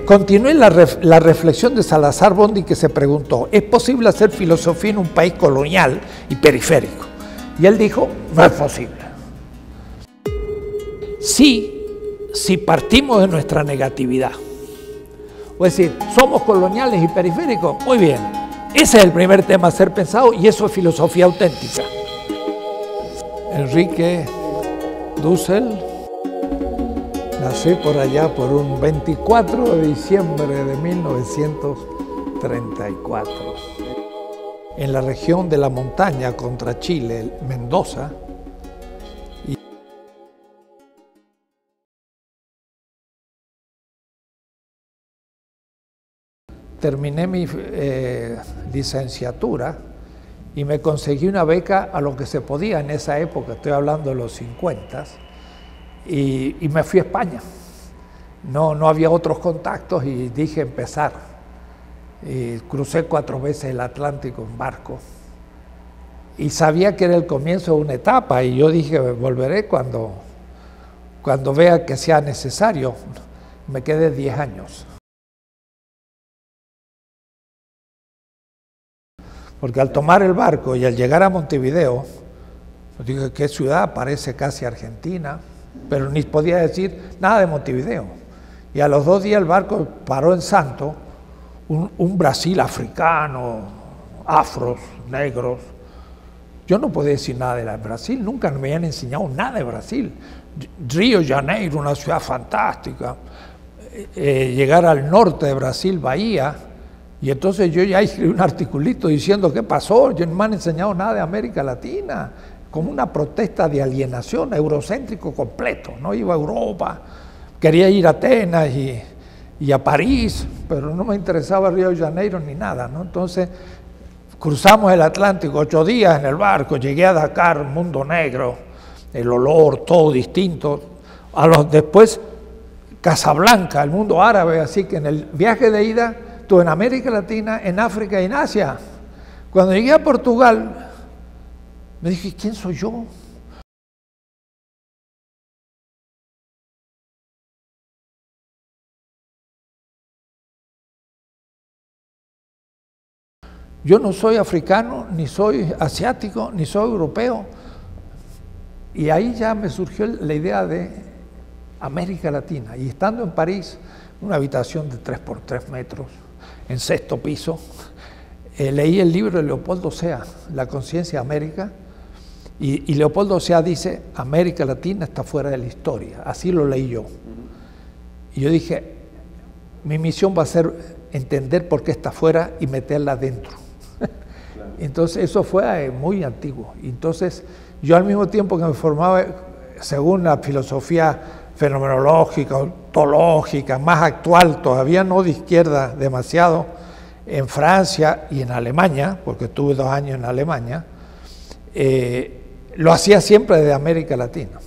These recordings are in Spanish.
continué la reflexión de Salazar Bondi, que se preguntó, ¿es posible hacer filosofía en un país colonial y periférico? Y él dijo, no es posible. Sí, si partimos de nuestra negatividad. Es decir, somos coloniales y periféricos, muy bien. Ese es el primer tema a ser pensado y eso es filosofía auténtica. Enrique Dussel, nací por allá por un 24 de diciembre de 1934, en la región de la montaña contra Chile, Mendoza. Terminé mi licenciatura y me conseguí una beca a lo que se podía en esa época, estoy hablando de los 50, y me fui a España. No había otros contactos y dije empezar. Y crucé 4 veces el Atlántico en barco y sabía que era el comienzo de una etapa y yo dije volveré cuando vea que sea necesario. Me quedé 10 años. Porque al tomar el barco y al llegar a Montevideo, dije, ¿qué ciudad? Parece casi Argentina, pero ni podía decir nada de Montevideo. Y a los 2 días el barco paró en Santo, un Brasil africano, afros, negros. Yo no podía decir nada de Brasil, nunca me habían enseñado nada de Brasil. Río de Janeiro, una ciudad fantástica. Llegar al norte de Brasil, Bahía. Y entonces yo ya escribí un articulito diciendo qué pasó, yo no me han enseñado nada de América Latina, como una protesta de alienación, eurocéntrico completo, no iba a Europa, quería ir a Atenas y a París, pero no me interesaba Río de Janeiro ni nada, ¿no? Entonces cruzamos el Atlántico 8 días en el barco, llegué a Dakar, mundo negro, el olor, todo distinto, después Casablanca, el mundo árabe, así que en el viaje de ida estuve en América Latina, en África y en Asia. Cuando llegué a Portugal, me dije, ¿quién soy yo? Yo no soy africano, ni soy asiático, ni soy europeo. Y ahí ya me surgió la idea de América Latina. Y estando en París, una habitación de 3 por 3 metros, en 6º piso, leí el libro de Leopoldo Sea, La conciencia de América, y Leopoldo Sea dice, América Latina está fuera de la historia, así lo leí yo. Y yo dije, mi misión va a ser entender por qué está fuera y meterla dentro. Entonces eso fue muy antiguo. Entonces yo al mismo tiempo que me formaba según la filosofía fenomenológica, ontológica, más actual, todavía no de izquierda demasiado, en Francia y en Alemania, porque estuve 2 años en Alemania, lo hacía siempre desde América Latina.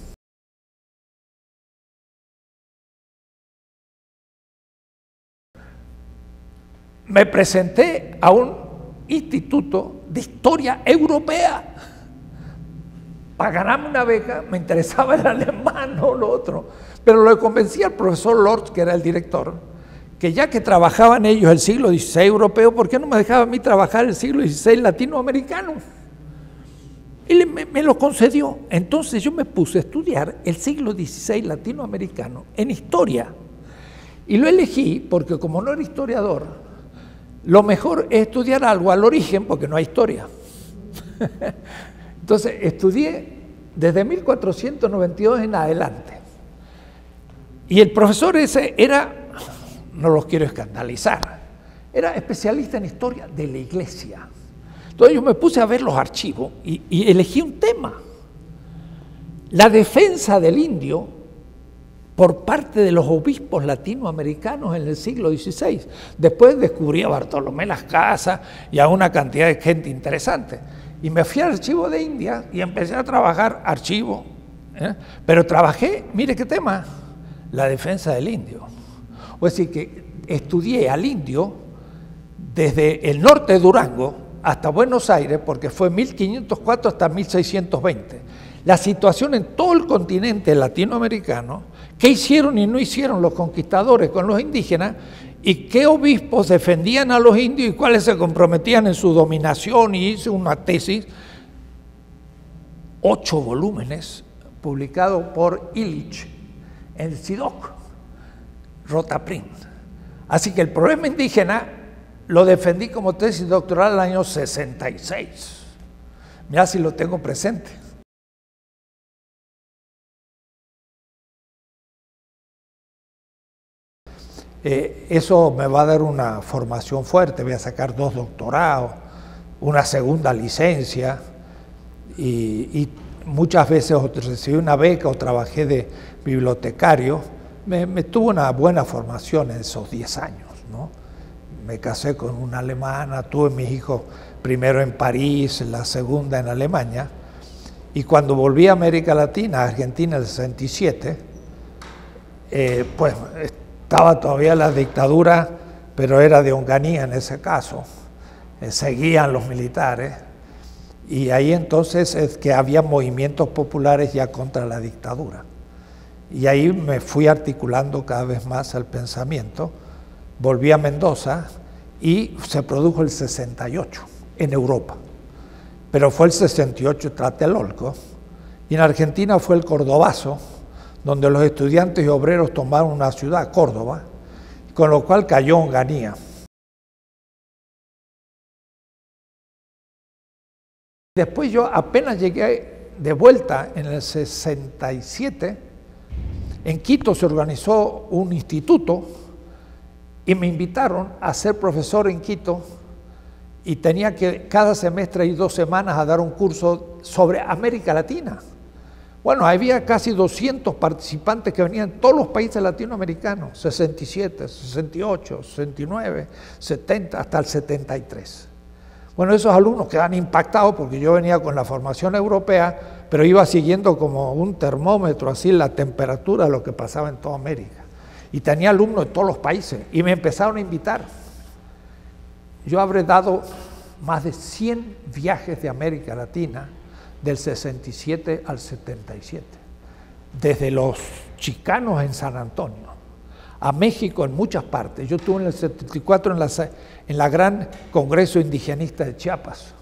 Me presenté a un instituto de historia europea. Para ganarme una beca me interesaba el alemán, no lo otro. Pero lo convencí al profesor Lorz, que era el director, que ya que trabajaban ellos el siglo XVI europeo, ¿por qué no me dejaba a mí trabajar el siglo XVI latinoamericano? Y me lo concedió. Entonces yo me puse a estudiar el siglo XVI latinoamericano en historia. Y lo elegí porque como no era historiador, lo mejor es estudiar algo al origen porque no hay historia. Entonces estudié desde 1492 en adelante. Y el profesor ese era, no los quiero escandalizar, era especialista en historia de la iglesia. Entonces yo me puse a ver los archivos y elegí un tema. La defensa del indio por parte de los obispos latinoamericanos en el siglo XVI. Después descubrí a Bartolomé Las Casas y a una cantidad de gente interesante. Y me fui al archivo de India y empecé a trabajar archivo. Pero trabajé, mire qué tema, la defensa del indio. O es decir, que estudié al indio desde el norte de Durango hasta Buenos Aires, porque fue 1504 hasta 1620. La situación en todo el continente latinoamericano, qué hicieron y no hicieron los conquistadores con los indígenas, y qué obispos defendían a los indios y cuáles se comprometían en su dominación, y hice una tesis, 8 volúmenes, publicado por Illich en SIDOC, Rotaprint. Así que el problema indígena lo defendí como tesis doctoral el año 66. Mira si lo tengo presente. Eso me va a dar una formación fuerte, voy a sacar 2 doctorados, una segunda licencia, y muchas veces recibí una beca o trabajé de bibliotecario. Me tuvo una buena formación en esos 10 años, ¿no? Me casé con una alemana, tuve mis hijos primero en París, la segunda en Alemania, y cuando volví a América Latina, a Argentina en el 67, pues estaba todavía la dictadura, pero era de Onganía en ese caso, seguían los militares, y ahí entonces es que había movimientos populares ya contra la dictadura. Y ahí me fui articulando cada vez más el pensamiento, volví a Mendoza y se produjo el 68 en Europa, pero fue el 68 Tlatelolco, y en Argentina fue el Cordobazo, donde los estudiantes y obreros tomaron una ciudad, Córdoba, con lo cual cayó Onganía. Después yo apenas llegué de vuelta en el 67, en Quito se organizó un instituto y me invitaron a ser profesor en Quito, y tenía que cada semestre ir 2 semanas a dar un curso sobre América Latina. Bueno, había casi 200 participantes que venían de todos los países latinoamericanos, 67, 68, 69, 70, hasta el 73. Bueno, esos alumnos quedan impactados porque yo venía con la formación europea, pero iba siguiendo como un termómetro así la temperatura de lo que pasaba en toda América. Y tenía alumnos de todos los países y me empezaron a invitar. Yo habré dado más de 100 viajes de América Latina del 67 al 77. Desde los chicanos en San Antonio, a México en muchas partes. Yo estuve en el 74 en la gran Congreso Indigenista de Chiapas.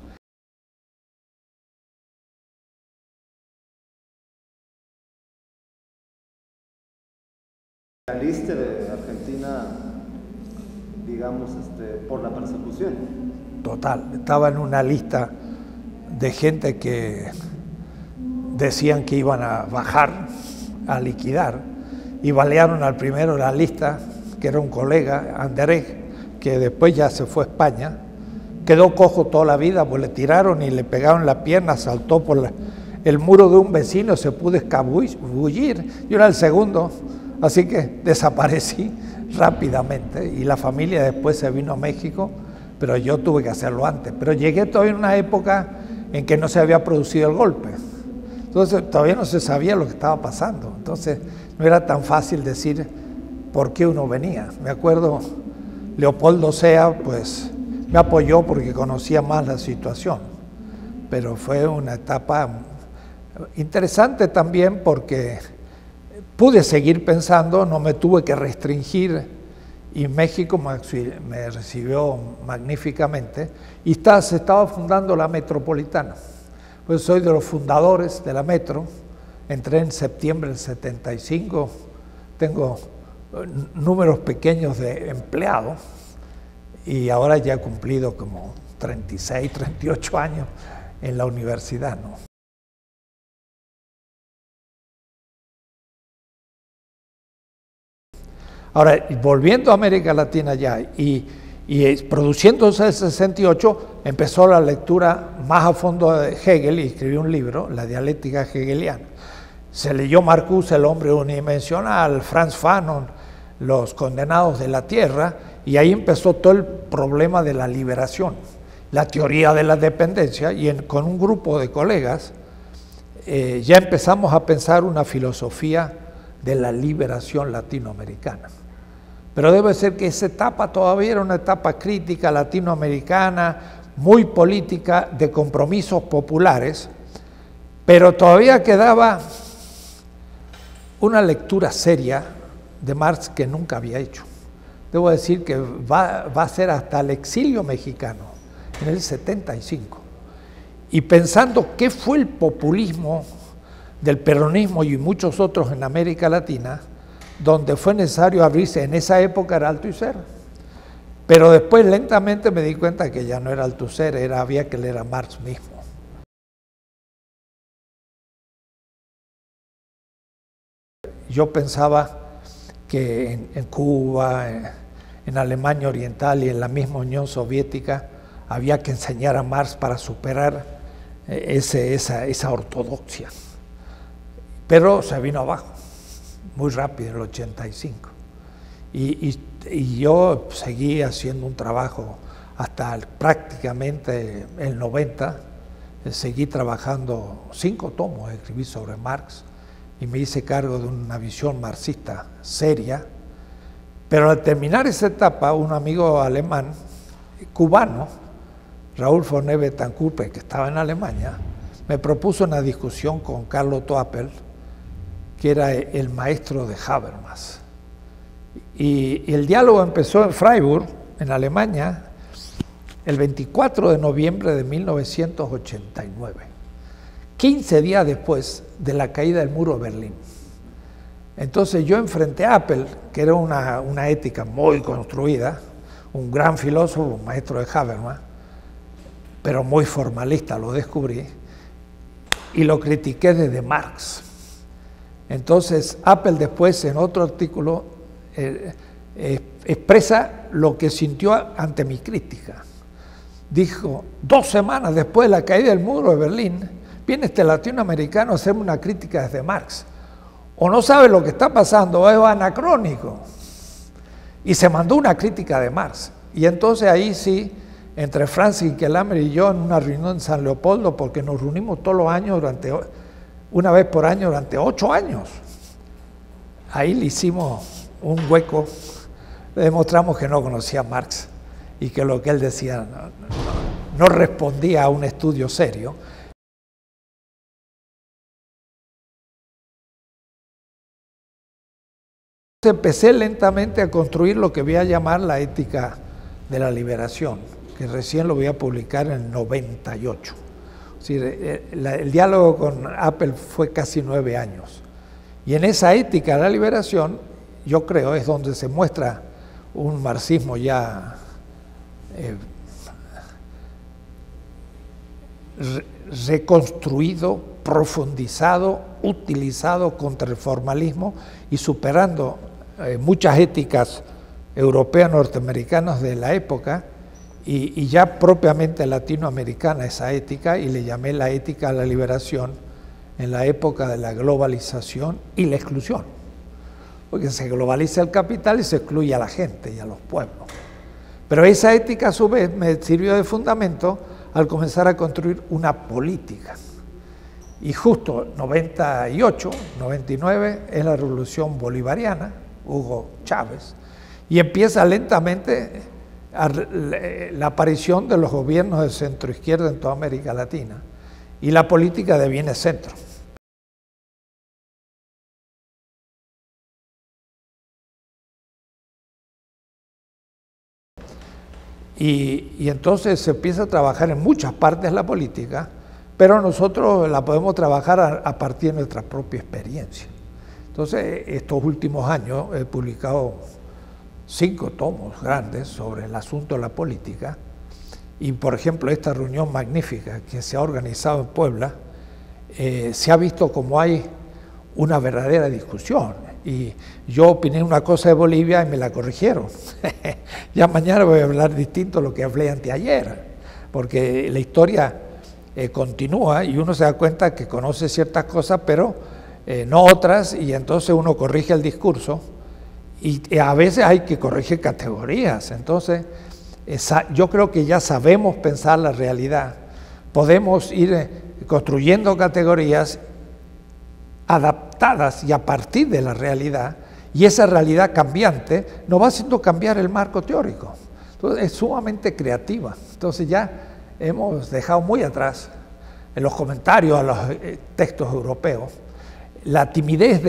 Saliste de Argentina, digamos, por la persecución. Total, estaba en una lista de gente que decían que iban a bajar, a liquidar, y balearon al primero de la lista, que era un colega, Anderej, que después ya se fue a España, quedó cojo toda la vida, pues le tiraron y le pegaron la pierna, saltó por el muro de un vecino, se pudo escabullir, yo era el segundo, así que desaparecí rápidamente, y la familia después se vino a México, pero yo tuve que hacerlo antes. Pero llegué todavía en una época en que no se había producido el golpe, entonces todavía no se sabía lo que estaba pasando, entonces no era tan fácil decir por qué uno venía. Me acuerdo, Leopoldo Sea, pues me apoyó porque conocía más la situación, pero fue una etapa interesante también porque pude seguir pensando, no me tuve que restringir, y México me recibió magníficamente, y se estaba fundando la Metropolitana. Pues soy de los fundadores de la Metro, entré en septiembre del 75, tengo números pequeños de empleados, y ahora ya he cumplido como 36, 38 años en la universidad, ¿no? Ahora, volviendo a América Latina ya y produciéndose el 68, empezó la lectura más a fondo de Hegel y escribió un libro, La dialéctica hegeliana. Se leyó Marcuse, El hombre unidimensional, Franz Fanon, Los condenados de la tierra, y ahí empezó todo el problema de la liberación, la teoría de la dependencia, y con un grupo de colegas ya empezamos a pensar una filosofía de la liberación latinoamericana. Pero debe ser que esa etapa todavía era una etapa crítica latinoamericana, muy política, de compromisos populares, pero todavía quedaba una lectura seria de Marx que nunca había hecho. debo decir que va a ser hasta el exilio mexicano, en el 75. Y pensando qué fue el populismo del peronismo y muchos otros en América Latina, donde fue necesario abrirse, en esa época era Althusser. Pero después lentamente me di cuenta que ya no era Althusser, había que leer a Marx mismo. Yo pensaba que en Cuba, en Alemania Oriental y en la misma Unión Soviética había que enseñar a Marx para superar esa ortodoxia. Pero se vino abajo, muy rápido, en el 85. Y yo seguí haciendo un trabajo hasta prácticamente el 90, seguí trabajando 5 tomos, escribí sobre Marx, y me hice cargo de una visión marxista seria. Pero al terminar esa etapa, un amigo alemán, cubano, Raúl Forné Betancourt, que estaba en Alemania, me propuso una discusión con Carlo Toapel, que era el maestro de Habermas. Y el diálogo empezó en Freiburg, en Alemania, el 24 de noviembre de 1989, 15 días después de la caída del muro de Berlín. Entonces yo enfrenté a Apel, que era una ética muy construida, un gran filósofo, un maestro de Habermas, pero muy formalista, lo descubrí, y lo critiqué desde Marx. Entonces Apel después, en otro artículo, expresa lo que sintió ante mi crítica. Dijo: 2 semanas después de la caída del muro de Berlín, viene este latinoamericano a hacerme una crítica desde Marx. O no sabe lo que está pasando, o es anacrónico. Y se mandó una crítica de Marx. Y entonces ahí sí, entre Francis Kelhammer y yo, en una reunión en San Leopoldo, porque nos reunimos todos los años, una vez por año, durante 8 años. Ahí le hicimos un hueco, le demostramos que no conocía a Marx y que lo que él decía no respondía a un estudio serio. Empecé lentamente a construir lo que voy a llamar la ética de la liberación, que recién lo voy a publicar en el 98. Es decir, el diálogo con Apel fue casi 9 años. Y en esa ética de la liberación, yo creo, es donde se muestra un marxismo ya reconstruido, profundizado, utilizado contra el formalismo y superando muchas éticas europeas, norteamericanas de la época y ya propiamente latinoamericana esa ética, y le llamé la ética de la liberación en la época de la globalización y la exclusión, porque se globaliza el capital y se excluye a la gente y a los pueblos. Pero esa ética a su vez me sirvió de fundamento al comenzar a construir una política. Y justo 98, 99 es la revolución bolivariana, Hugo Chávez, y empieza lentamente la aparición de los gobiernos de centro izquierda en toda América Latina, y la política deviene centro. Y entonces se empieza a trabajar en muchas partes de la política, pero nosotros la podemos trabajar a partir de nuestra propia experiencia. Entonces, estos últimos años he publicado 5 tomos grandes sobre el asunto de la política, y por ejemplo esta reunión magnífica que se ha organizado en Puebla, se ha visto como hay una verdadera discusión. Y yo opiné una cosa de Bolivia y me la corrigieron. Ya mañana voy a hablar distinto a lo que hablé anteayer, porque la historia continúa y uno se da cuenta que conoce ciertas cosas, pero no otras, y entonces uno corrige el discurso, y a veces hay que corregir categorías. Entonces, yo creo que ya sabemos pensar la realidad, podemos ir construyendo categorías adaptadas y a partir de la realidad, y esa realidad cambiante nos va haciendo cambiar el marco teórico. Entonces es sumamente creativa. Entonces ya hemos dejado muy atrás en los comentarios a los textos europeos la timidez de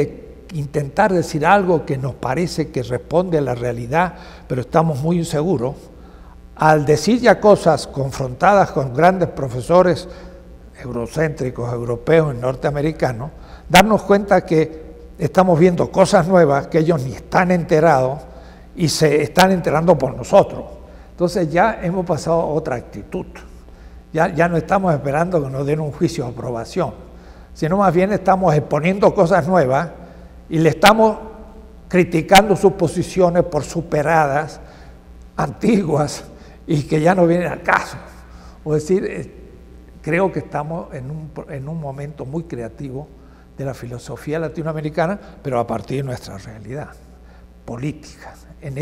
intentar decir algo que nos parece que responde a la realidad, pero estamos muy inseguros, al decir ya cosas confrontadas con grandes profesores eurocéntricos, europeos y norteamericanos, darnos cuenta que estamos viendo cosas nuevas que ellos ni están enterados y se están enterando por nosotros. Entonces ya hemos pasado a otra actitud. Ya no estamos esperando que nos den un juicio de aprobación, sino más bien estamos exponiendo cosas nuevas y le estamos criticando sus posiciones por superadas, antiguas y que ya no vienen al caso. Es decir, creo que estamos en un momento muy creativo de la filosofía latinoamericana, pero a partir de nuestra realidad política.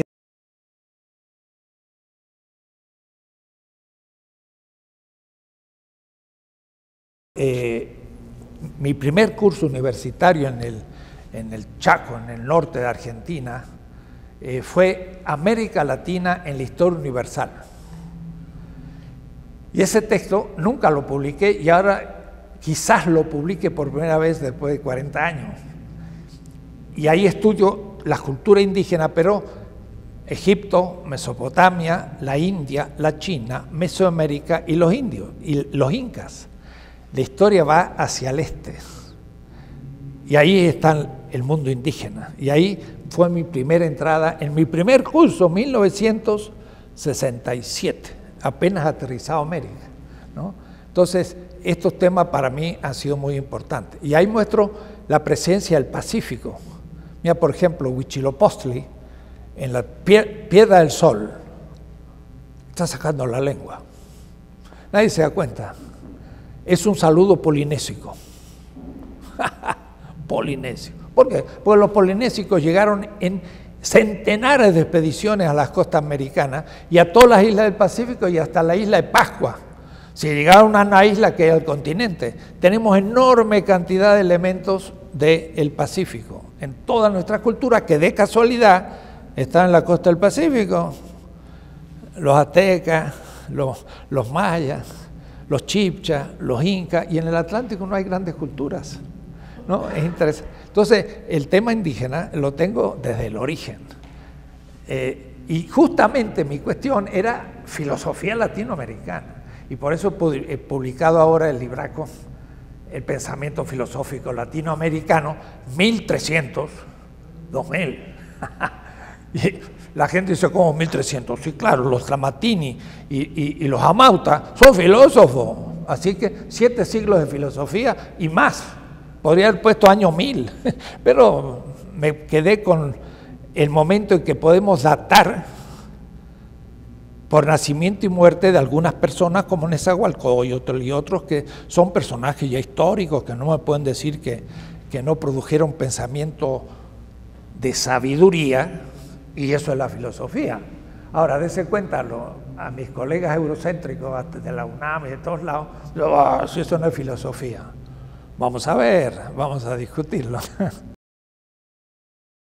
Mi primer curso universitario en el Chaco, en el norte de Argentina, fue América Latina en la Historia Universal. Y ese texto nunca lo publiqué y ahora quizás lo publique por primera vez después de 40 años. Y ahí estudio la cultura indígena, pero Egipto, Mesopotamia, la India, la China, Mesoamérica y los indios, y los incas. La historia va hacia el este. Y ahí está el mundo indígena. Y ahí fue mi primera entrada en mi primer curso, 1967, apenas aterrizado a América, ¿no? Entonces, estos temas para mí han sido muy importantes. Y ahí muestro la presencia del Pacífico. Mira, por ejemplo, Huitzilopochtli, en la Piedra del Sol, está sacando la lengua. Nadie se da cuenta. Es un saludo polinésico. Polinésico. ¿Por qué? Porque los polinésicos llegaron en centenares de expediciones a las costas americanas y a todas las islas del Pacífico y hasta la isla de Pascua. Si llegaron a una isla que es el continente, tenemos enorme cantidad de elementos del Pacífico en toda nuestra cultura, que de casualidad están en la costa del Pacífico. Los aztecas, los mayas, los chibchas, los incas, y en el Atlántico no hay grandes culturas, ¿no? Es interesante. Entonces, el tema indígena lo tengo desde el origen. Y justamente mi cuestión era filosofía latinoamericana. Y por eso he publicado ahora el libraco, El pensamiento filosófico latinoamericano, 1300, 2000. Y la gente dice, ¿cómo 1300? Sí, claro, los Tramatini y los Amauta son filósofos. Así que 7 siglos de filosofía y más. Podría haber puesto año 1000, pero me quedé con el momento en que podemos datar por nacimiento y muerte de algunas personas como Nezahualcóyotl y otros que son personajes ya históricos, que no me pueden decir que no produjeron pensamiento de sabiduría, y eso es la filosofía. Ahora, dése cuenta, a mis colegas eurocéntricos de la UNAM y de todos lados, si eso no es filosofía. Vamos a ver, vamos a discutirlo.